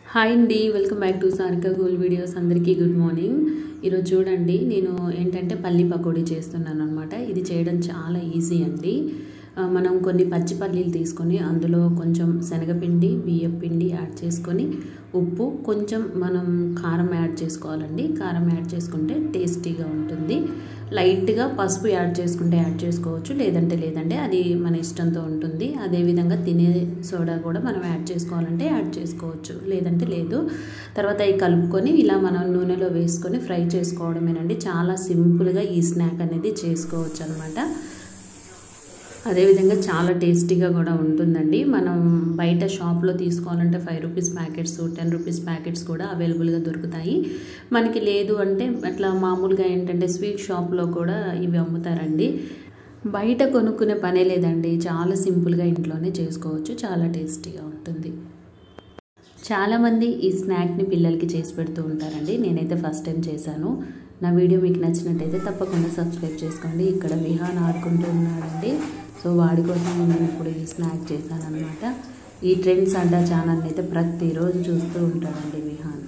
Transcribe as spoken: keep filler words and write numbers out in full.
Hi అండి, welcome back to Sarika goal videos. అందరికీ good morning. ఈరోజు చూడండి, నేను ఏంటంటే పల్లి పకోడీ చేస్తున్నాను అనమాట. ఇది చేయడం చాలా ఈజీ అండి. మనం కొన్ని పచ్చి పల్లీలు తీసుకొని అందులో కొంచెం శనగపిండి, బియ్యం పిండి యాడ్ చేసుకొని ఉప్పు, కొంచెం మనం కారం యాడ్ చేసుకోవాలండి. కారం యాడ్ చేసుకుంటే టేస్టీగా ఉంటుంది. లైట్గా పసుపు యాడ్ చేసుకుంటే యాడ్ చేసుకోవచ్చు, లేదంటే లేదంటే అది మన ఇష్టంతో ఉంటుంది. అదేవిధంగా తినే సోడా కూడా మనం యాడ్ చేసుకోవాలంటే యాడ్ చేసుకోవచ్చు, లేదంటే లేదు. తర్వాత అవి కలుపుకొని ఇలా మనం నూనెలో వేసుకొని ఫ్రై చేసుకోవడమేనండి. చాలా సింపుల్గా ఈ స్నాక్ అనేది చేసుకోవచ్చు అనమాట. అదేవిధంగా చాలా టేస్టీగా కూడా ఉంటుందండి. మనం బయట షాప్లో తీసుకోవాలంటే five rupees packets, ten rupees packets కూడా అవైలబుల్గా దొరుకుతాయి. మనకి లేదు అంటే అట్లా మామూలుగా ఏంటంటే స్వీట్ షాప్లో కూడా ఇవి అమ్ముతారండి. బయట కొనుక్కునే పనే లేదండి, చాలా సింపుల్గా ఇంట్లోనే చేసుకోవచ్చు. చాలా టేస్టీగా ఉంటుంది. చాలామంది ఈ స్నాక్ని పిల్లలకి చేసి పెడుతూ ఉంటారండి. నేనైతే ఫస్ట్ టైం చేశాను. నా వీడియో మీకు నచ్చినట్టయితే తప్పకుండా సబ్స్క్రైబ్ చేసుకోండి. ఇక్కడ విహాన్ ఆడుకుంటూ ఉన్నాడండి. సో వాడి కోసం నేను ఇప్పుడు ఈ స్నాక్ చేశాను అనమాట. ఈ ట్రెండ్స్ అంటా ఛానల్ని అయితే ప్రతిరోజు చూస్తూ ఉంటాడండి విహాన్.